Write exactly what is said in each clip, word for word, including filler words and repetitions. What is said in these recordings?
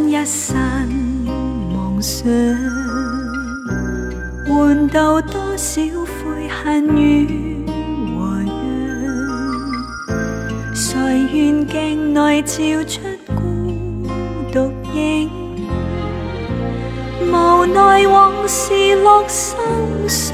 一生妄想，换到多少悔恨与和让？谁愿镜内照出孤独影？无奈往事落心上，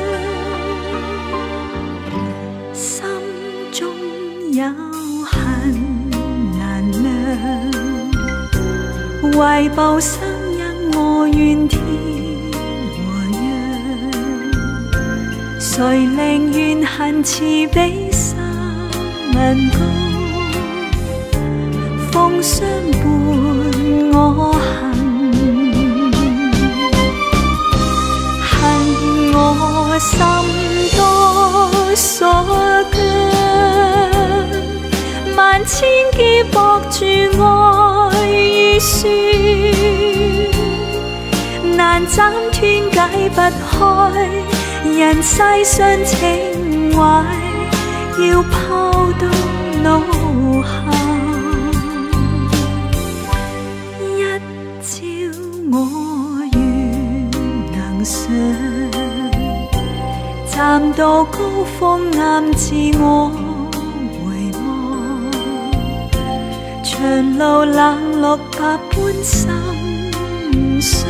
心中有恨难量。为报生因我怨天和让，谁令怨恨似比山高？风相伴我行，恨我心多所疆，万千劫搏住愛與酸，難斬斷解不開，人世上情懷要拋到腦後。一朝我願能上，站到高峰啱自我回望，長路冷落百般心傷，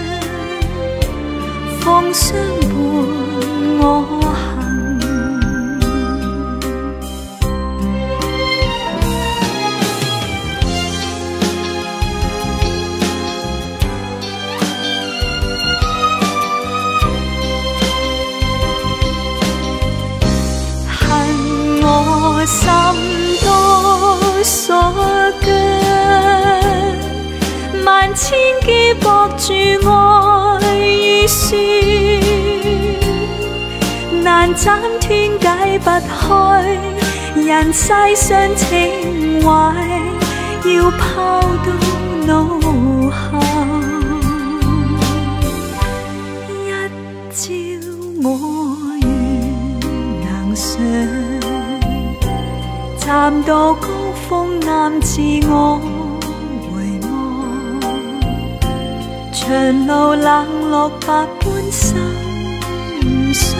風相伴我行。恨我心多所疆，萬千劫搏住愛與酸，難斬斷解不開，人世上情懷要拋到腦後。一朝我願能上，站到高峰啱自我回望，長路冷落百般心傷，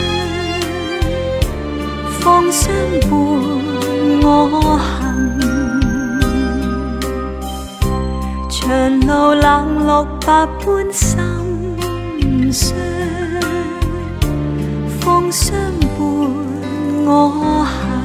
風相伴我行，長路冷落百般心傷，風相伴我行。